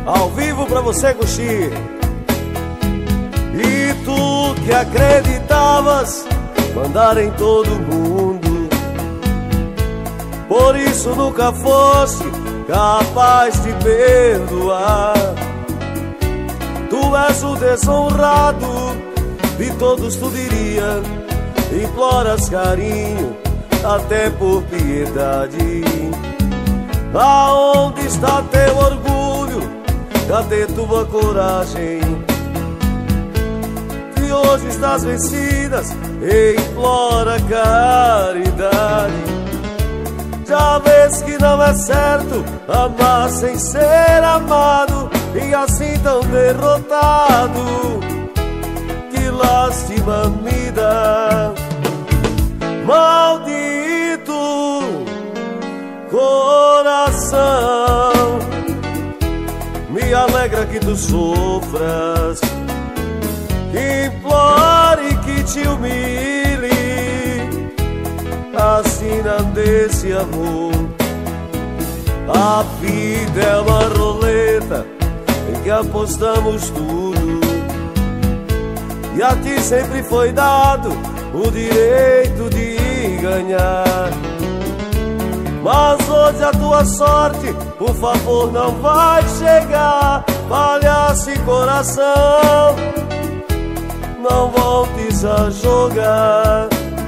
ao vivo pra você curtir. E tu que acreditavas mandar em todo mundo, por isso nunca fosse capaz de perdoar. Tu és o desonrado de todos, tu diria, imploras carinho até por piedade. Aonde está teu orgulho? Cadê tua coragem? E hoje estás vencidas e implora caridade. Já vês que não é certo amar sem ser amado, e assim tão derrotado, que lástima me dá. Maldito coração, me alegra que tu sofras, implore que te humilhe, assina desse amor. A vida é uma roleta em que apostamos tudo, e a ti sempre foi dado o direito de ganhar. Mas hoje a tua sorte, por favor, não vai chegar. Falha-se coração, não voltes a jogar.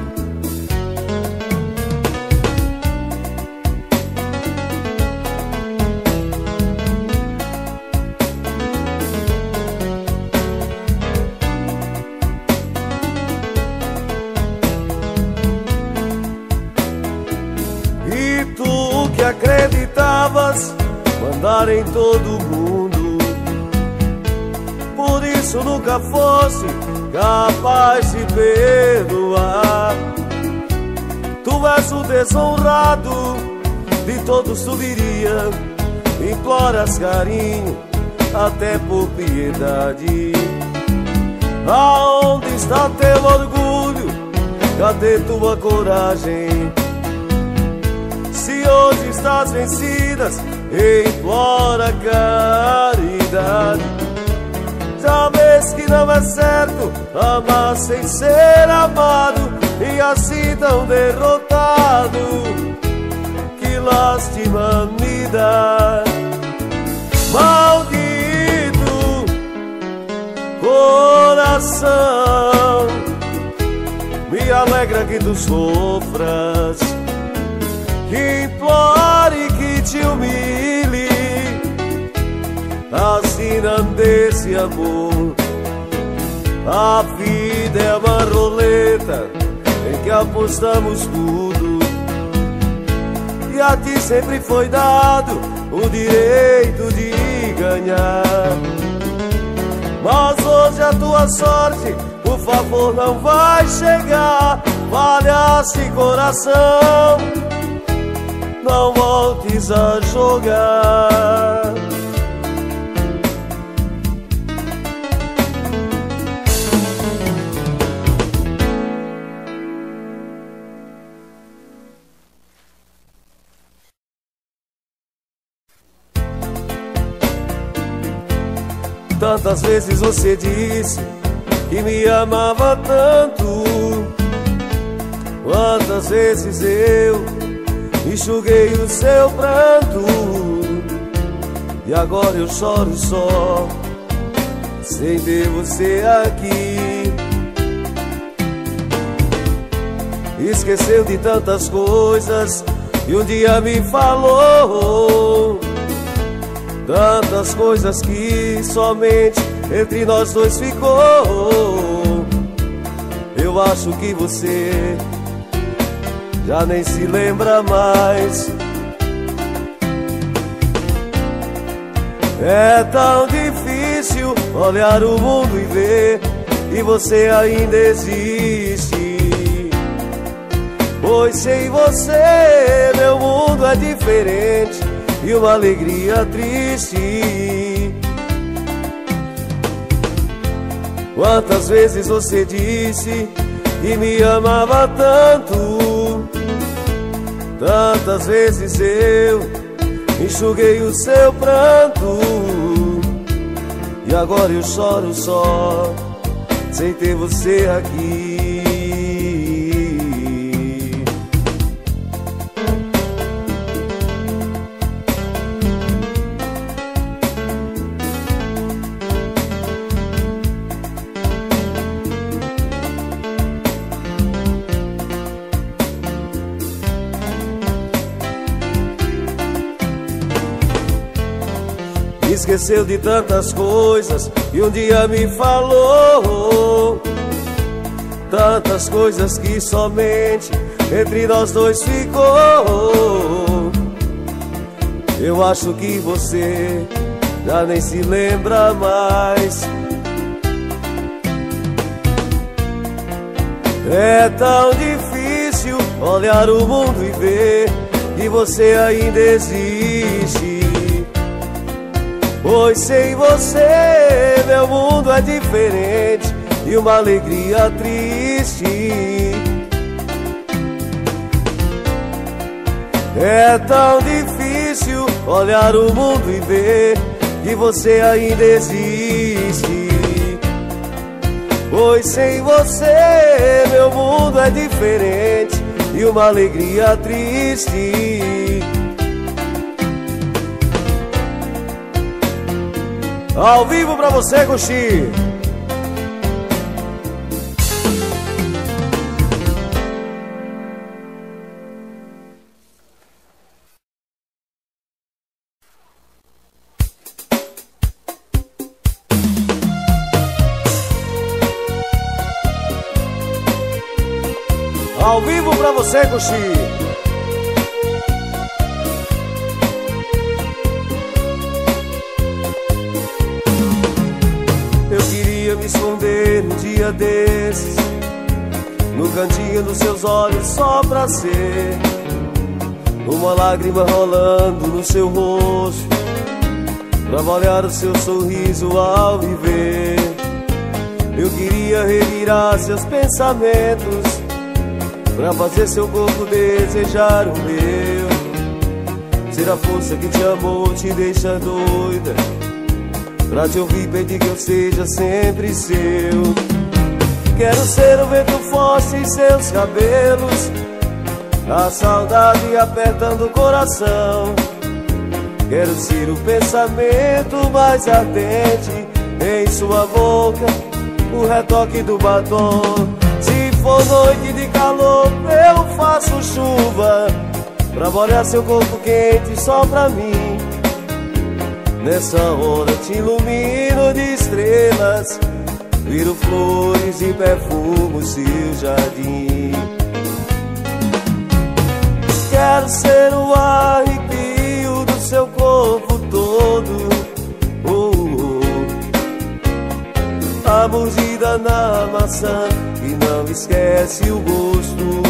Acreditavas mandar em todo mundo, por isso nunca fosse capaz de perdoar. Tu és o desonrado de todos, tu diria, imploras carinho até por piedade. Aonde está teu orgulho? Cadê tua coragem? Se hoje estás vencidas, implora caridade. Já vês que não é certo amar sem ser amado, e assim tão derrotado, que lástima me dá. Maldito coração, me alegra que tu sofras, que implore que te humilhe, assina desse amor. A vida é uma roleta em que apostamos tudo, e a ti sempre foi dado o direito de ganhar. Mas hoje a tua sorte, por favor, não vai chegar. Falha-se coração, não voltes a jogar. Tantas vezes você disse que me amava tanto, quantas vezes eu enxuguei o seu pranto, e agora eu choro só, sem ter você aqui. Esqueceu de tantas coisas e um dia me falou, tantas coisas que somente entre nós dois ficou. Eu acho que você já nem se lembra mais. É tão difícil olhar o mundo e ver que você ainda existe, pois sem você meu mundo é diferente e uma alegria triste. Quantas vezes você disse que me amava tanto, tantas vezes eu enxuguei o seu pranto, E agora eu choro só, sem ter você aqui. Esqueceu de tantas coisas que um dia me falou, tantas coisas que somente entre nós dois ficou. Eu acho que você já nem se lembra mais. É tão difícil olhar o mundo e ver que você ainda existe. Pois sem você meu mundo é diferente e uma alegria triste. É tão difícil olhar o mundo e ver que você ainda existe. Pois sem você meu mundo é diferente e uma alegria triste. Ao vivo pra você, Guxi. Ao vivo pra você, Guxi. Me esconder num dia desses, no cantinho dos seus olhos só pra ser uma lágrima rolando no seu rosto, pra molhar o seu sorriso ao me ver. Eu queria revirar seus pensamentos, pra fazer seu corpo desejar o meu. Ser a força que te amou, te deixa doida, pra te ouvir pedir que eu seja sempre seu. Quero ser o vento forte em seus cabelos, a saudade apertando o coração. Quero ser o pensamento mais ardente em sua boca, o retoque do batom. Se for noite de calor eu faço chuva, pra molhar seu corpo quente só pra mim. Nessa hora te ilumino de estrelas, viro flores e perfumo seu jardim. Quero ser o arrepio do seu corpo todo, a mordida na maçã que não esquece o gosto,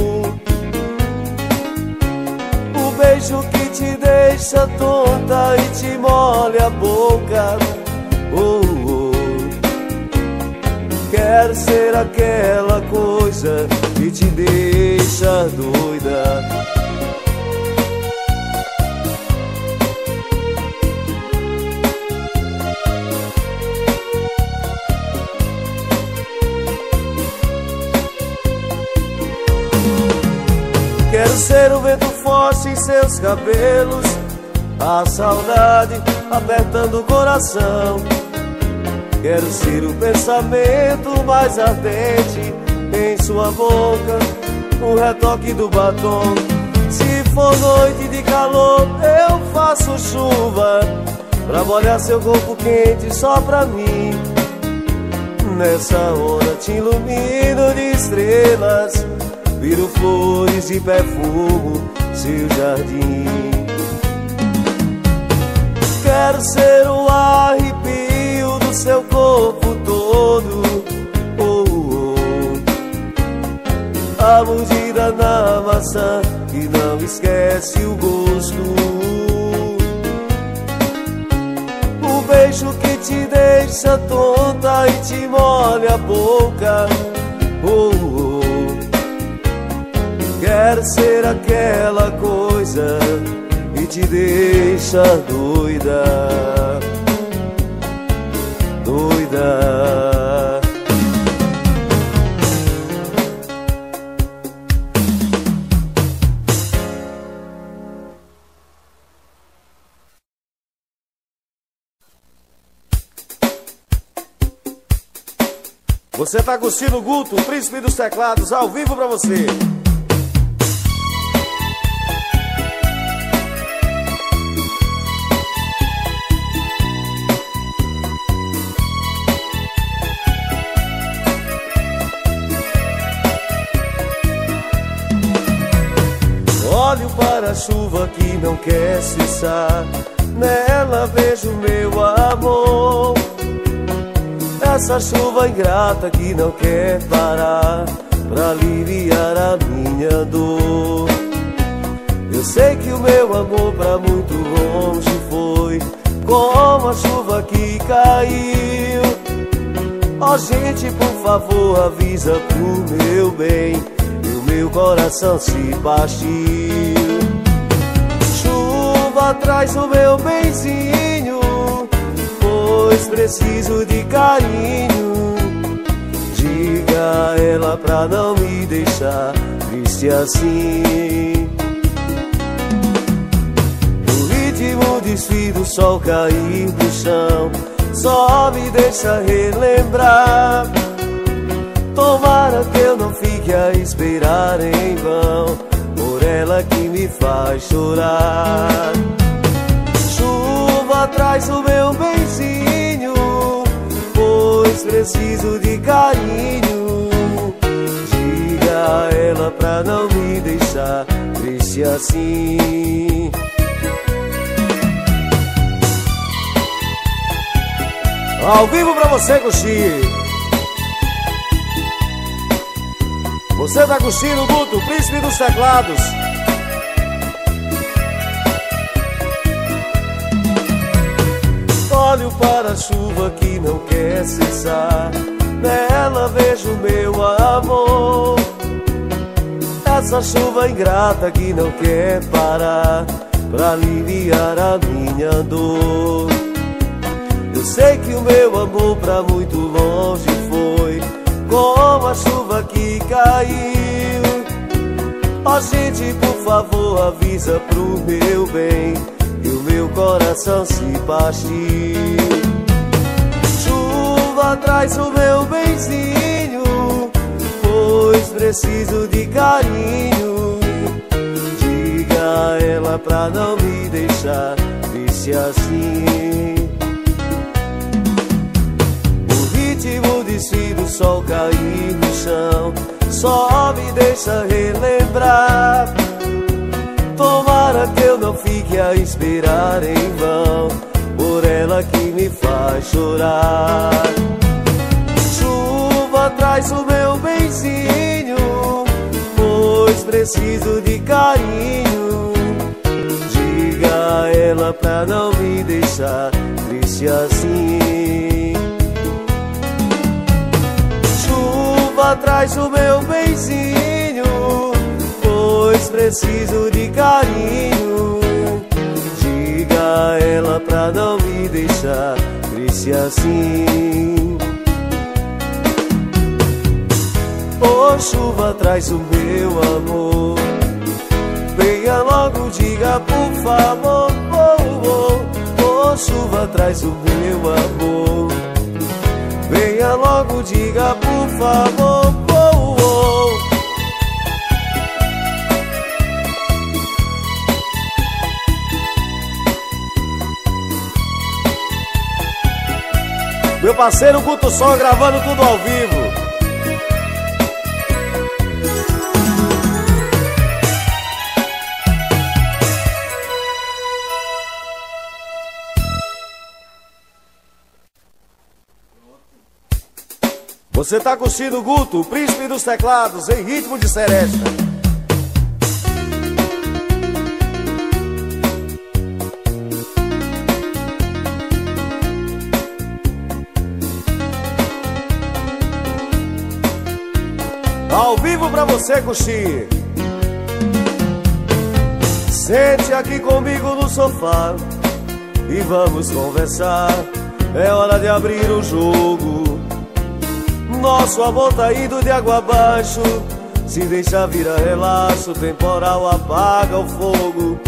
o beijo que te deixa tonta e te molha a boca. Quero ser aquela coisa que te deixa doida. Quero ser o vento forte em seus cabelos, a saudade apertando o coração. Quero ser o pensamento mais ardente em sua boca, o retoque do batom. Se for noite de calor eu faço chuva, pra molhar seu corpo quente só pra mim. Nessa hora te ilumino de estrelas, viro flores e perfumo seu jardim. Quero ser o arrepio do seu corpo todo, a mordida na maçã que não esquece o gosto, o beijo que te deixa tonta e te molha a boca. Quero ser aquela coisa que te deixa doida. vida. Você tá curtindo o Guto, o príncipe dos teclados, ao vivo pra você. Olho para a chuva que não quer cessar, nela vejo meu amor. Essa chuva ingrata que não quer parar pra aliviar a minha dor. Eu sei que o meu amor pra muito longe foi, como a chuva que caiu. Ó gente, por favor, avisa pro meu bem, e o meu coração se partiu. Chuva, traz o meu benzinho, pois preciso de carinho. Diga a ela pra não me deixar triste assim. No ritmo desfile do sol cair no chão, só me deixa relembrar. Tomara que eu não fique a esperar em vão, por ela que me faz chorar. Chuva, traz o meu benzinho, pois preciso de carinho. Diga a ela pra não me deixar triste assim. Ao vivo pra você curtir. Você tá curtindo o Guto, o príncipe dos teclados. Olho para a chuva que não quer cessar, nela vejo meu amor. Essa chuva ingrata que não quer parar pra aliviar a minha dor. Eu sei que o meu amor pra muito longe foi, como a chuva que caiu. Ó gente, por favor, avisa pro meu bem, e o meu coração se partiu. Chuva, traz o meu benzinho, pois preciso de carinho. Diga a ela pra não me deixar triste assim. O ritmo desce do sol cair no chão, só me deixa relembrar. Tomara que eu não fique a esperar em vão, por ela que me faz chorar. Chuva, traz o meu benzinho, pois preciso de carinho. Diga a ela pra não me deixar triste assim. Chuva, traz o meu benzinho, pois preciso de carinho. Diga a ela pra não me deixar triste assim. Oh chuva, traz o meu amor, venha logo, diga por favor. Oh chuva, traz o meu amor, venha logo, diga por favor. Meu parceiro Guto Sol gravando tudo ao vivo. Você tá curtindo o Guto, o príncipe dos teclados, em ritmo de seresta. Ao vivo pra você curtir. Sente aqui comigo no sofá e vamos conversar. é hora de abrir o jogo. Nosso amor tá indo de água abaixo. Se deixar virar relaxo, o temporal apaga o fogo.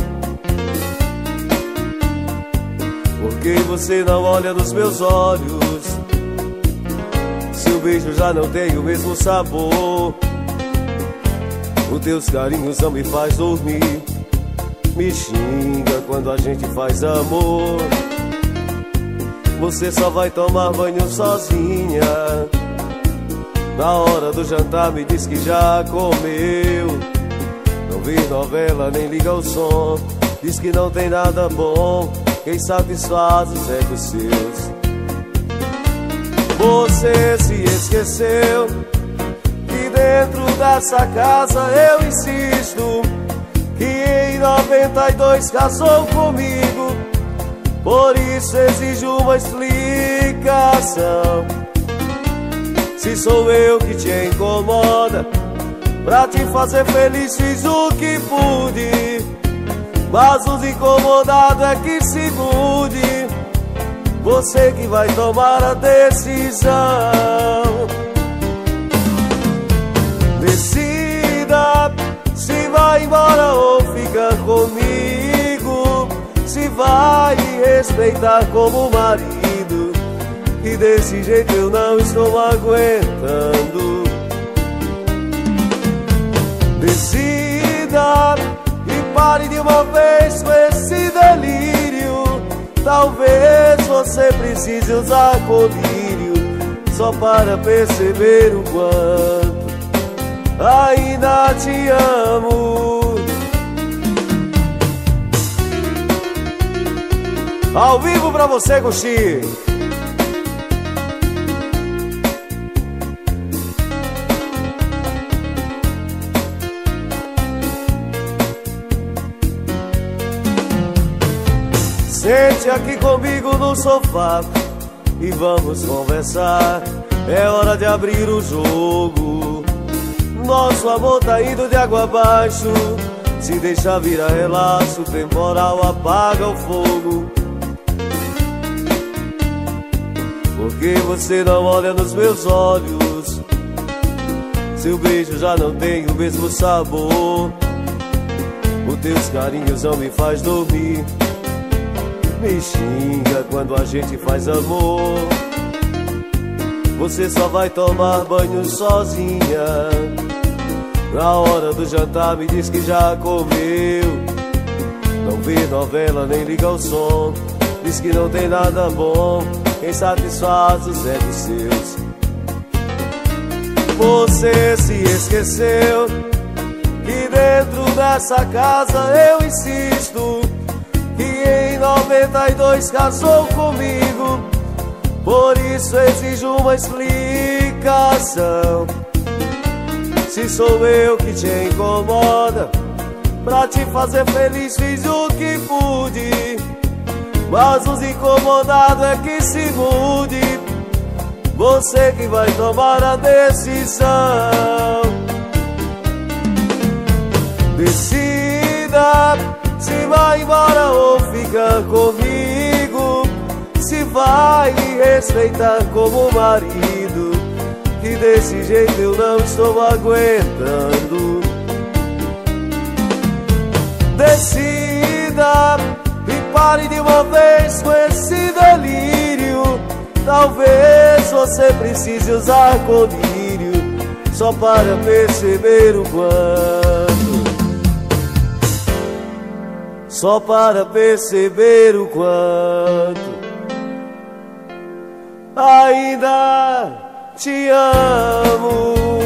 Por que você não olha nos meus olhos? Seu beijo já não tem o mesmo sabor. Os teus carinhos não me faz dormir. Me xinga quando a gente faz amor. Você só vai tomar banho sozinha. Na hora do jantar me diz que já comeu. Não vê novela nem liga o som. Diz que não tem nada bom. Quem satisfaz os egos seus. Você se esqueceu que dentro dessa casa eu insisto, que em 92 casou comigo. Por isso exijo uma explicação. Se sou eu que te incomoda, pra te fazer feliz fiz o que pude. Mas os incomodados é que se mude. Você que vai tomar a decisão. Decida se vai embora ou fica comigo. Se vai me respeitar como marido, e desse jeito eu não estou aguentando. Decida e pare de uma vez com esse delírio. Talvez você precise usar colírio, só para perceber o quanto ainda te amo. Ao vivo pra você, Guxi. Sente aqui comigo no sofá e vamos conversar. É hora de abrir o jogo. Nosso amor tá indo de água abaixo. Se deixar virar relaxo, o temporal apaga o fogo. Por que você não olha nos meus olhos? Seu beijo já não tem o mesmo sabor. Os teus carinhos não me faz dormir. Me xinga quando a gente faz amor. Você só vai tomar banho sozinha. Na hora do jantar me diz que já comeu. Não vê novela nem liga o som. Diz que não tem nada bom. Quem satisfaz os egos seus. Você se esqueceu que dentro dessa casa eu insisto, que em 92 casou comigo. Por isso exijo uma explicação. Se sou eu que te incomoda, pra te fazer feliz fiz o que pude. Mas os incomodados é que se mude. Você que vai tomar a decisão. Decida se vai embora ou fica comigo. Se vai me respeitar como marido, que desse jeito eu não estou aguentando. Decida e pare de uma vez com esse delírio. Talvez você precise usar colírio, só para perceber o quanto. Só para perceber o quanto ainda te amo.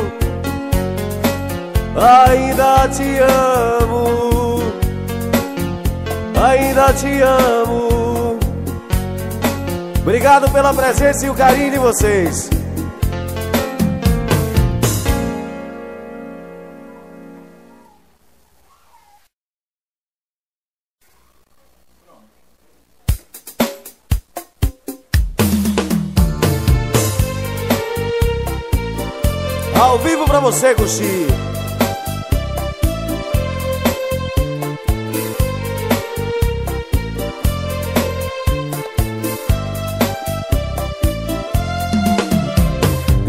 Ainda te amo. Ainda te amo. Obrigado pela presença e o carinho de vocês. Ao vivo pra você, Guxi.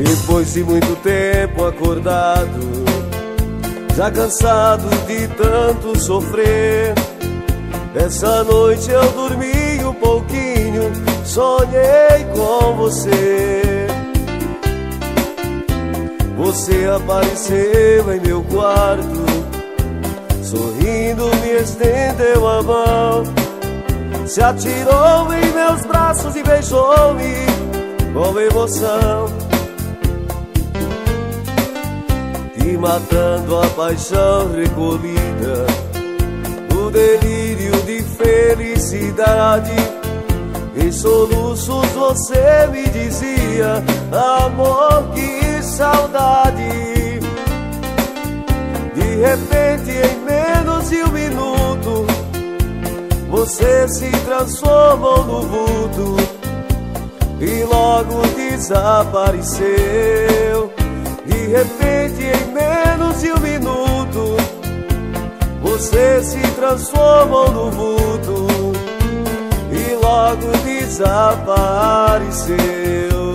Depois de muito tempo acordado, já cansado de tanto sofrer, essa noite eu dormi um pouquinho, sonhei com você. Você apareceu em meu quarto, sorrindo me estendeu a mão, se atirou em meus braços e beijou-me com emoção. E matando a paixão recolhida, no delírio de felicidade, em soluços você me dizia: amor, que saudade. De repente, em menos de um minuto, você se transformou no vulto e logo desapareceu. De repente, em menos de um minuto, você se transformou no vulto e logo desapareceu.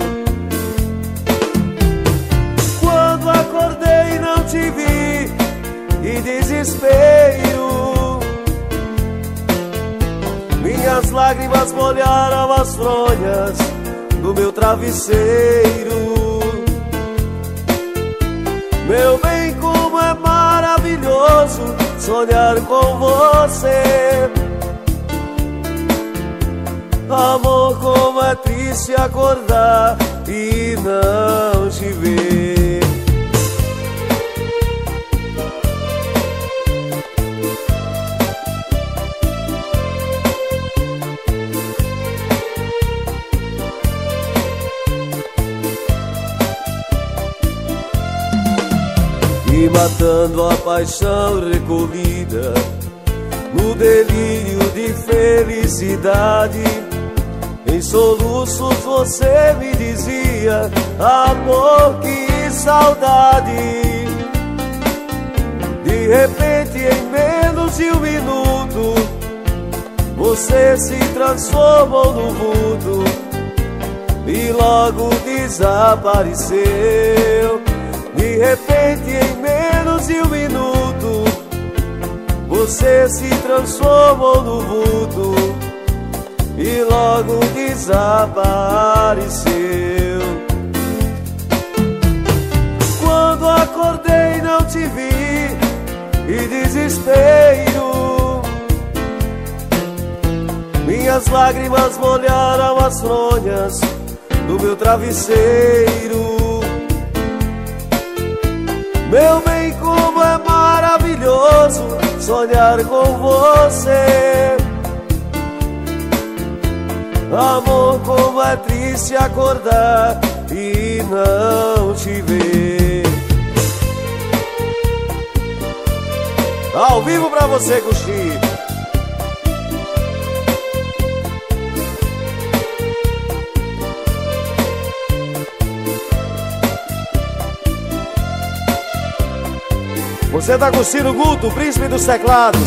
Quando acordei não te vi, e desespero, minhas lágrimas molharam as fronhas do meu travesseiro. Meu bem, como é maravilhoso sonhar com você. Amor, como é triste acordar e não te ver. E matando a paixão recolhida, no delírio de felicidade, em soluços você me dizia: amor, que saudade. De repente, em menos de um minuto, você se transformou no vulto e logo desapareceu. De repente, em menos de um minuto, você se transformou no vulto e logo desapareceu. Quando acordei não te vi, e desespero, minhas lágrimas molharam as fronhas do meu travesseiro. Meu bem, como é maravilhoso sonhar com você. Amor, como é triste acordar e não te ver. Ao vivo pra você curtir. Você tá curtindo o Guto, o príncipe dos teclados.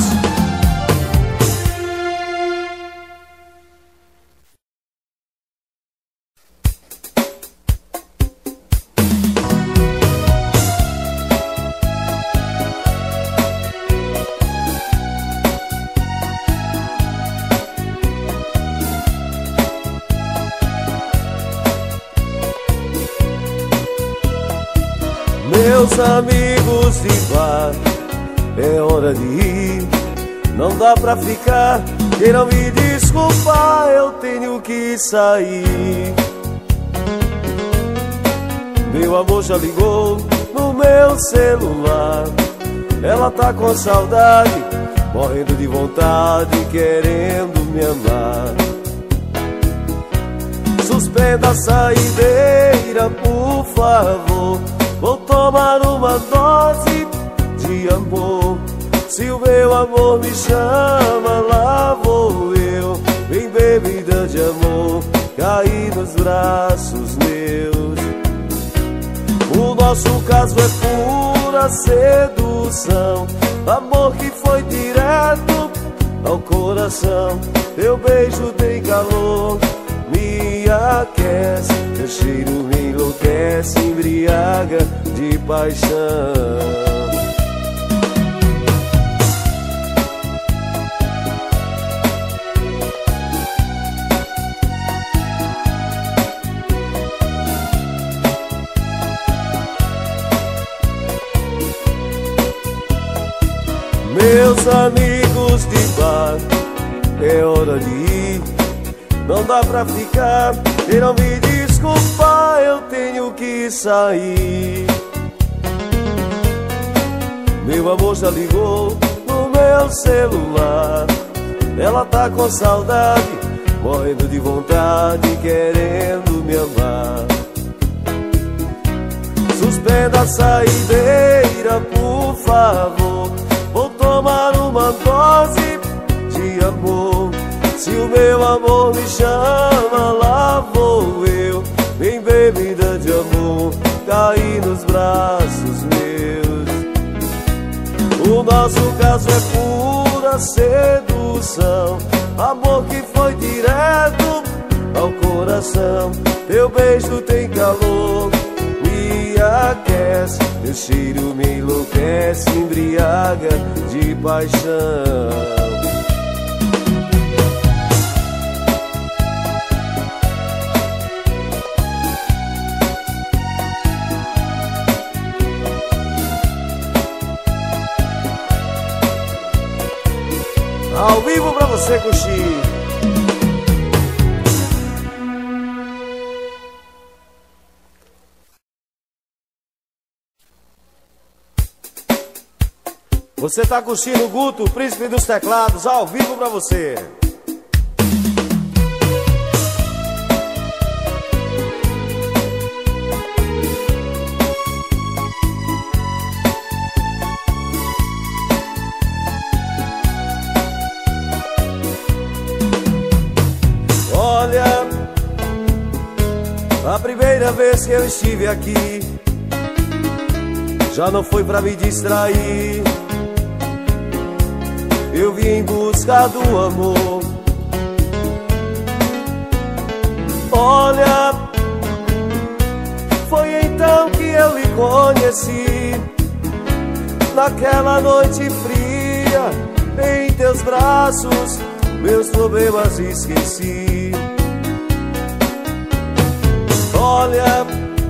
Meus amigos de bar, é hora de ir, não dá pra ficar. Queiram me desculpar, eu tenho que sair. Meu amor já ligou no meu celular, ela tá com saudade, morrendo de vontade, querendo me amar. Suspenda a saideira, por favor, vou tomar uma dose de amor. Se o meu amor me chama, lá vou eu, em bebida de amor, cair nos braços meus. O nosso caso é pura sedução, amor que foi direto ao coração. Teu beijo tem calor, me aquece, teu cheiro me enlouquece. enlouquece, embriaga de paixão. Meus amigos de bar, é hora de ir. Não dá pra ficar, queiram me desculpar, eu tenho que sair. Meu amor já ligou no meu celular. Ela tá com saudade, morrendo de vontade, querendo me amar. Suspenda a saideira, por favor. Vou tomar uma dose de amor. Se o meu amor me chama, lá vou eu, em bebida de amor, cair nos braços meus. O nosso caso é pura sedução, amor que foi direto ao coração. Teu beijo tem calor, me aquece, teu cheiro me enlouquece, embriaga de paixão. Ao vivo pra você curtir. Você tá curtindo o Guto, o príncipe dos teclados, ao vivo pra você. Olha, a primeira vez que eu estive aqui já não foi pra me distrair. Eu vim em busca do amor. Olha, foi então que eu lhe conheci, naquela noite fria, em teus braços, meus problemas esqueci. Olha,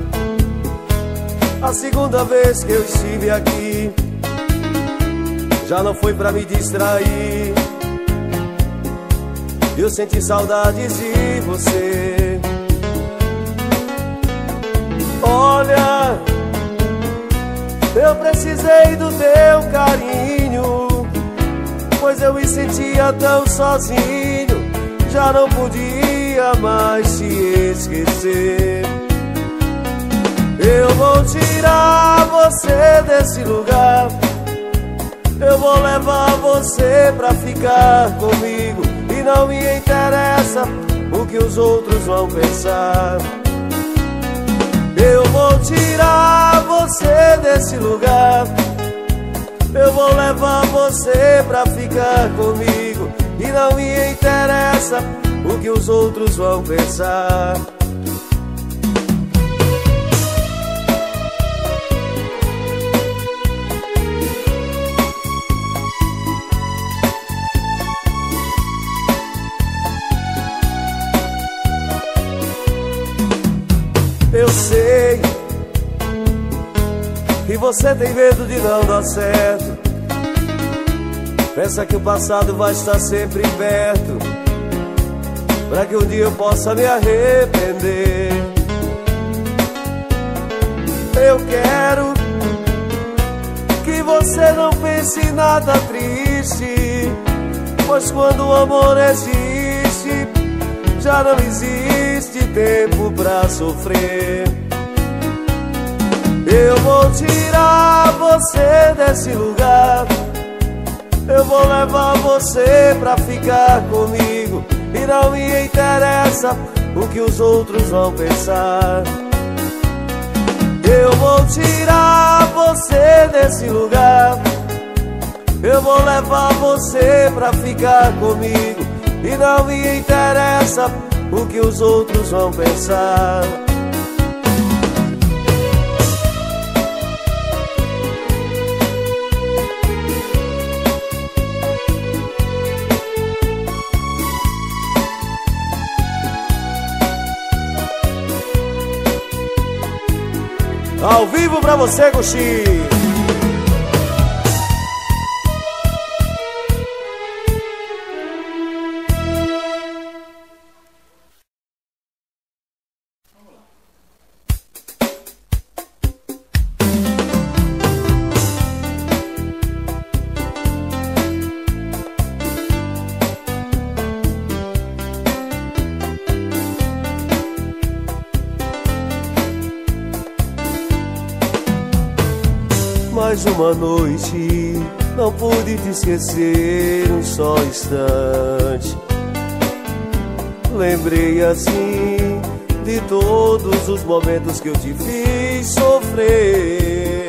a segunda vez que eu estive aqui já não foi pra me distrair. Eu senti saudades de você. Olha, eu precisei do teu carinho, pois eu me sentia tão sozinho, já não podia mais te esquecer. Eu vou tirar você desse lugar, eu vou levar você pra ficar comigo, e não me interessa o que os outros vão pensar. Eu vou tirar você desse lugar, eu vou levar você pra ficar comigo, e não me interessa o que os outros vão pensar. Eu sei que você tem medo de não dar certo, pensa que o passado vai estar sempre perto, pra que um dia eu possa me arrepender. Eu quero que você não pense em nada triste, pois quando o amor existe, já não existe tempo pra sofrer. Eu vou tirar você desse lugar, eu vou levar você pra ficar comigo, e não me interessa o que os outros vão pensar. Eu vou tirar você desse lugar, eu vou levar você pra ficar comigo, e não me interessa o que os outros vão pensar. Ao vivo pra você, Guxi. Mais uma noite, não pude te esquecer um só instante. Lembrei assim de todos os momentos que eu te fiz sofrer.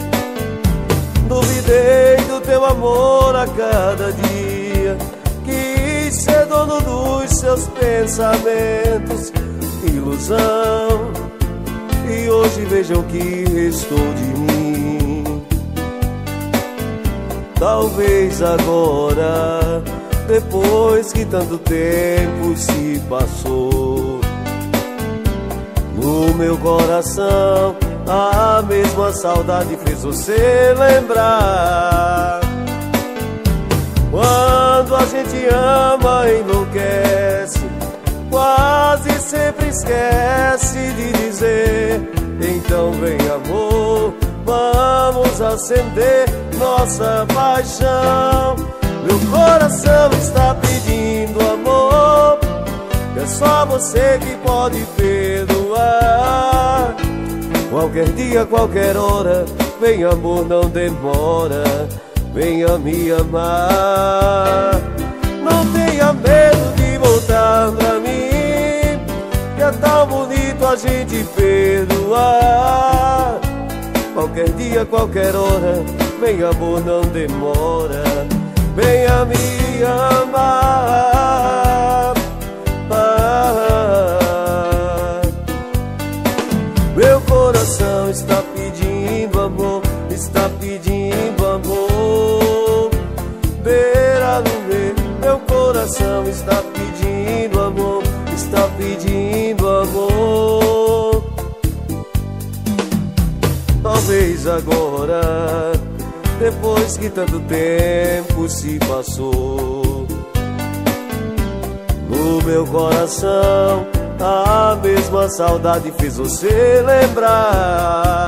Duvidei do teu amor a cada dia, quis ser dono dos seus pensamentos. Ilusão, e hoje vejam o que restou de mim. Talvez agora, depois que tanto tempo se passou, no meu coração a mesma saudade fez você lembrar. Quando a gente ama, enlouquece, quase sempre esquece de dizer. Então vem, amor, vamos acender nossa paixão. Meu coração está pedindo amor, é só você que pode perdoar. Qualquer dia, qualquer hora, vem, amor, não demora, venha me amar. Não tenha medo de voltar pra mim, que é tão bonito a gente perdoar. Qualquer dia, qualquer hora, vem, amor, não demora, venha me amar. Meu coração está pedindo amor, está pedindo amor. Beira no meu coração está pedindo amor, está pedindo amor. Talvez agora, depois que tanto tempo se passou, no meu coração a mesma saudade fez você lembrar.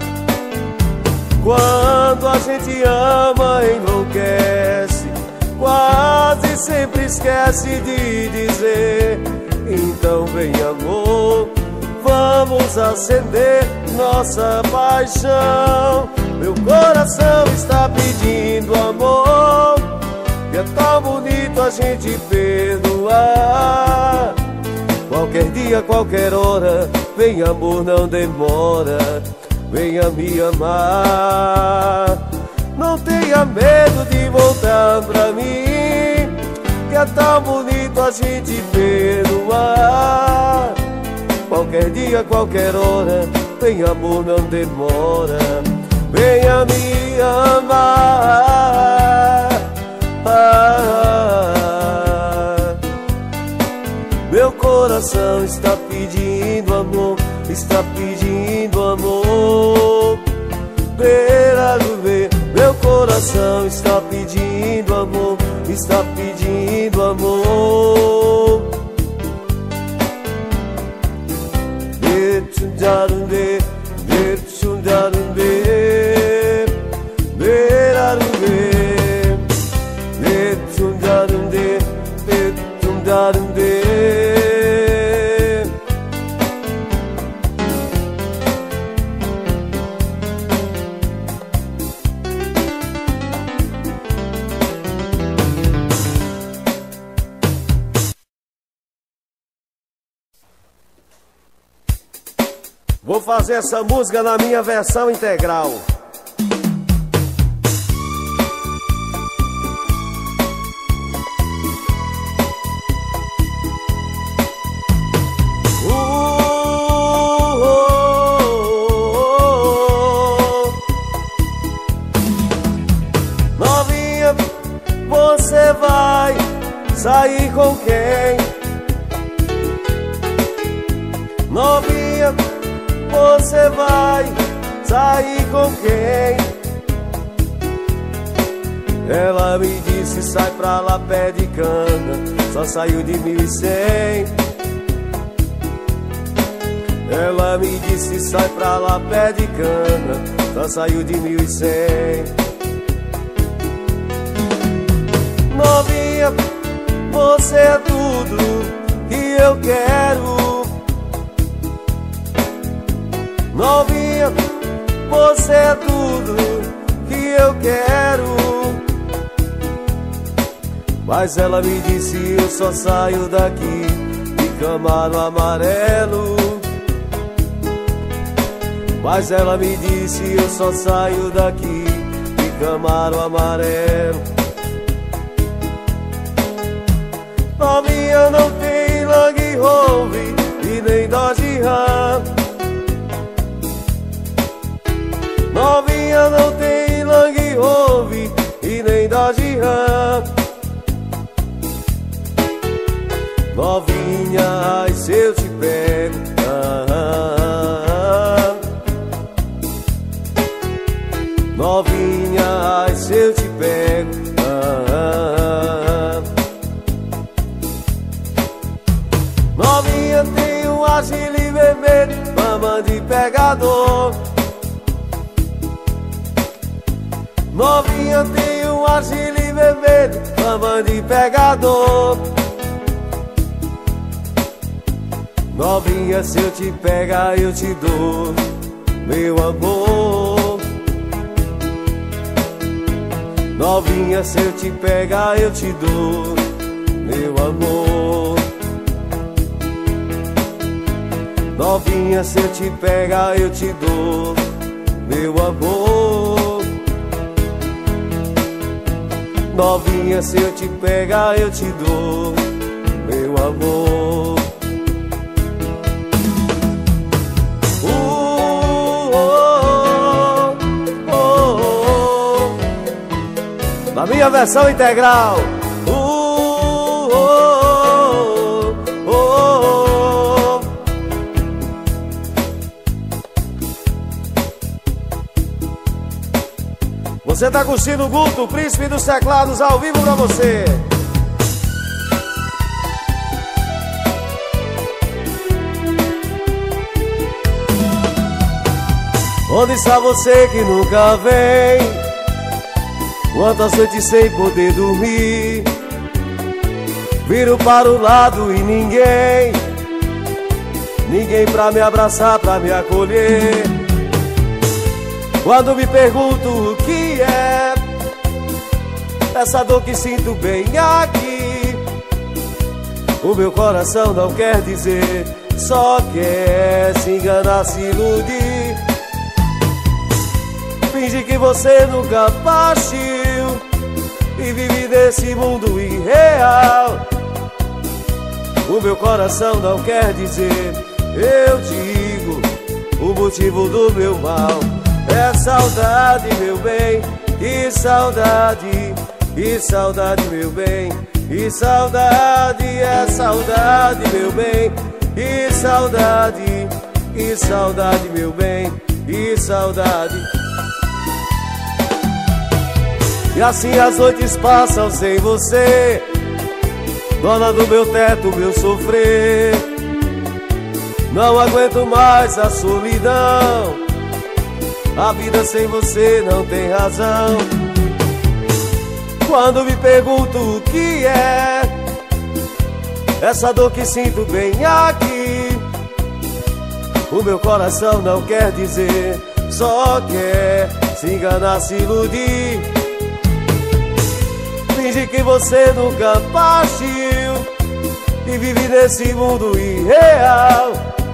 Quando a gente ama, enlouquece, quase sempre esquece de dizer. Então vem, amor, vamos acender nossa paixão. Meu coração está pedindo amor, que é tão bonito a gente perdoar. Qualquer dia, qualquer hora, vem, amor, não demora, venha me amar. Não tenha medo de voltar pra mim, que é tão bonito a gente perdoar. Qualquer dia, qualquer hora, vem, amor, não demora, venha me amar. Meu coração está pedindo amor, está pedindo amor. Beira do meu coração está pedindo amor, está pedindo amor. Betsundarunde, betsundarunde, berarunde, betsundarunde, betsundarunde. Vou fazer essa música na minha versão integral. Novinha, você vai sair com quem? Novinha, você vai sair com quem? Ela me disse, sai pra lá, pé de cana, só saiu de 1.100. Ela me disse, sai pra lá, pé de cana, só saiu de 1.100. Novinha, você é tudo que eu quero. Novinha, você é tudo que eu quero. Mas ela me disse, eu só saio daqui de Camaro amarelo. Mas ela me disse, eu só saio daqui de Camaro amarelo. Novinha, não tem Land Rover e nem Dodge Ram. Novinha, não tem Land Rover e nem Dodge Ram. Novinha, ai, se eu te pego, novinha, ai, se eu te pego, novinha, tem um agile vermelho, fama de pegador. Novinha, tem um agile vermelho, fama de pegador. Novinha, se eu te pegar, eu te dou, meu amor. Novinha, se eu te pegar, eu te dou, meu amor. Novinha, se eu te pegar, eu te dou, meu amor. Novinha, se eu te pegar, eu te dou, meu amor. Na minha versão integral. Você tá curtindo o Guto, o príncipe dos teclados, ao vivo pra você. Onde está você que nunca vem? Quantas noites sem poder dormir, viro para o lado e ninguém pra me abraçar, pra me acolher. Quando me pergunto o que é essa dor que sinto bem aqui, o meu coração não quer dizer, só quer se enganar, se iludir. Finge que você nunca partiu e vive nesse mundo irreal. O meu coração não quer dizer, eu digo o motivo do meu mal. É saudade, meu bem, e saudade, meu bem, e saudade, é saudade, meu bem, e saudade, meu bem, e saudade. E assim as noites passam sem você, dona do meu teto, meu sofrer. Não aguento mais a solidão, a vida sem você não tem razão. Quando me pergunto o que é essa dor que sinto bem aqui, o meu coração não quer dizer, só quer se enganar, se iludir. Finge que você nunca partiu e vive nesse mundo irreal.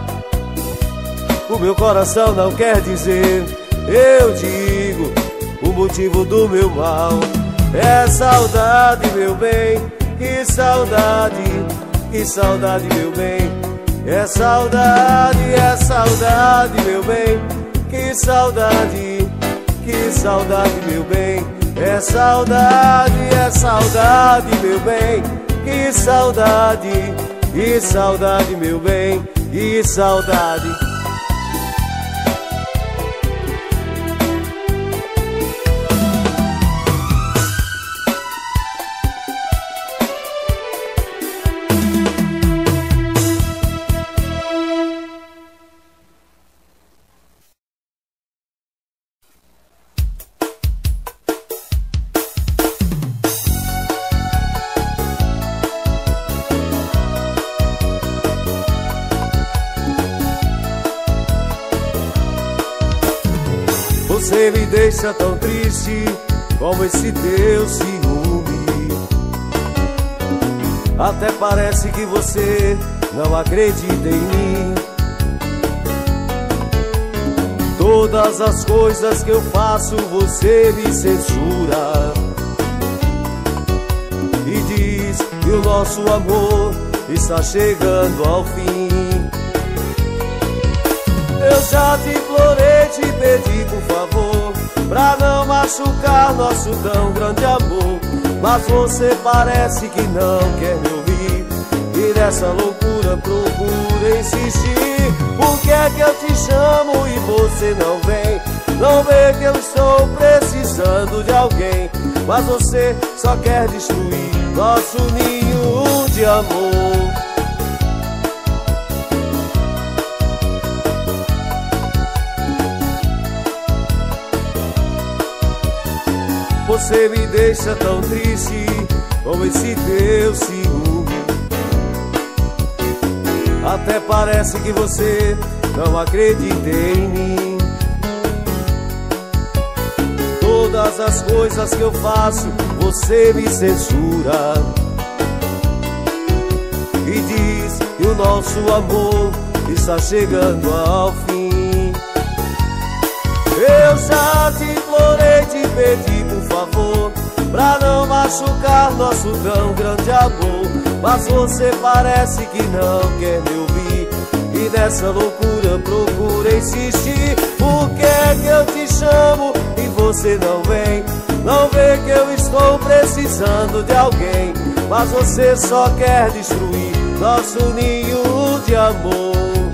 O meu coração não quer dizer, eu digo o motivo do meu mal. É saudade, meu bem, que saudade, meu bem. É saudade, meu bem, que saudade, meu bem. É saudade, meu bem, que saudade, meu bem, e saudade. Você me deixa tão triste como esse teu ciúme. Até parece que você não acredita em mim. Todas as coisas que eu faço você me censura e diz que o nosso amor está chegando ao fim. Eu já te implorei, te pedi por favor, pra não machucar nosso tão grande amor, mas você parece que não quer me ouvir, e nessa loucura procura insistir. Por que é que eu te chamo e você não vem? Não vê que eu estou precisando de alguém, mas você só quer destruir nosso ninho de amor. Você me deixa tão triste com esse teu ciúme. Até parece que você não acredita em mim. Todas as coisas que eu faço você me censura e diz que o nosso amor está chegando ao fim. Eu já te implorei, te pedi por favor, pra não machucar nosso tão grande amor, mas você parece que não quer me ouvir, e nessa loucura procura insistir. Por que é que eu te chamo e você não vem? Não vê que eu estou precisando de alguém, mas você só quer destruir nosso ninho de amor.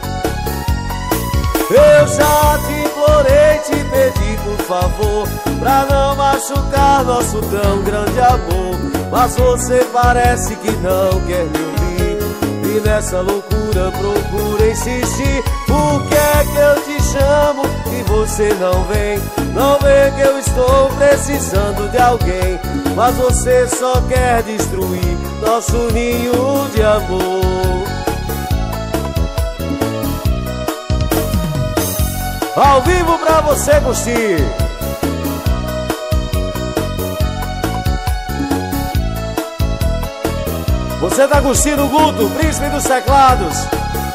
Eu já te implorei, te pedi por favor, pra não machucar nosso tão grande amor, mas você parece que não quer me ouvir, e nessa loucura procura insistir. Por que é que eu te chamo e você não vem? Não vê que eu estou precisando de alguém, mas você só quer destruir nosso ninho de amor. Ao vivo pra você curtir. Você tá curtindo o Guto, príncipe dos teclados.